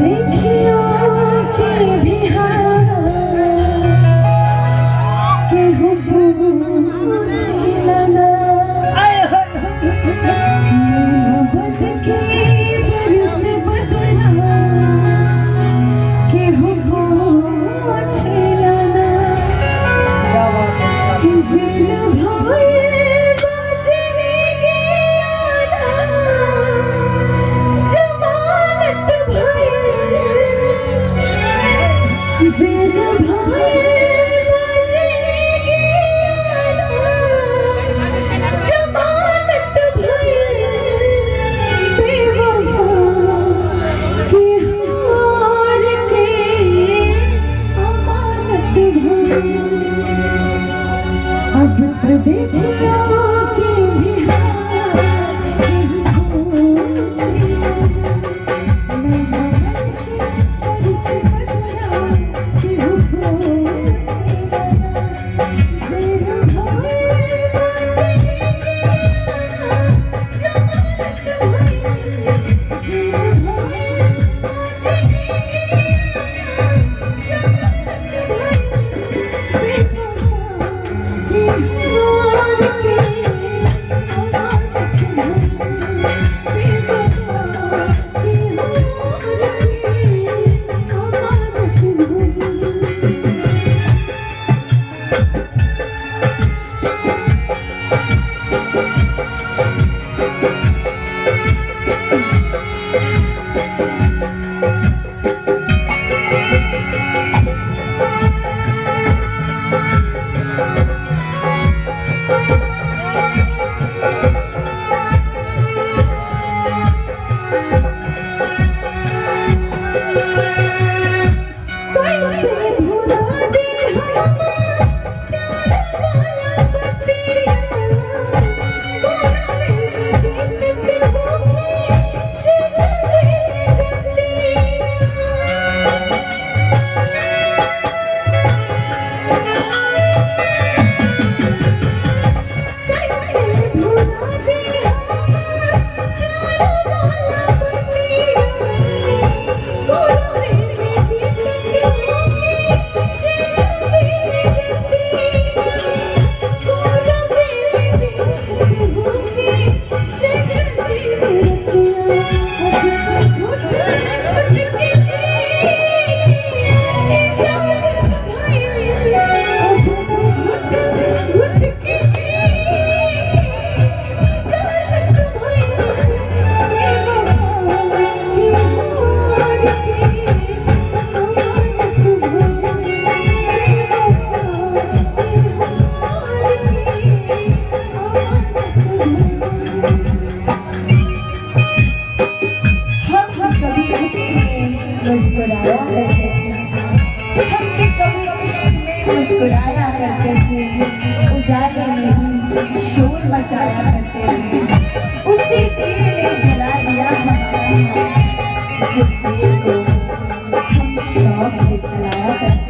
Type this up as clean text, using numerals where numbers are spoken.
देखियो के बिहार के हो पूछलना मोहब्बत के बरस बदला के हो पूछलना जिन भाई बाजने के आना जमानत भाई जिन भाई बाजने के आना जमानत भाई बेवफा के हार के अमानत भाई अब तो देखियो के बिहार के पूछलना मोहब्बत के बरस बदला के हो पूछलना जिन भाई बाजने के आना जमानत भाई जिन भाई बाजने के आना जमानत भाई मुस्कुराया करते थे, उजाले में शोर मचाया करते थे, उसी दिए ने जला दिया हमारा जिस दिए को हम शौक से जलाया करते थे।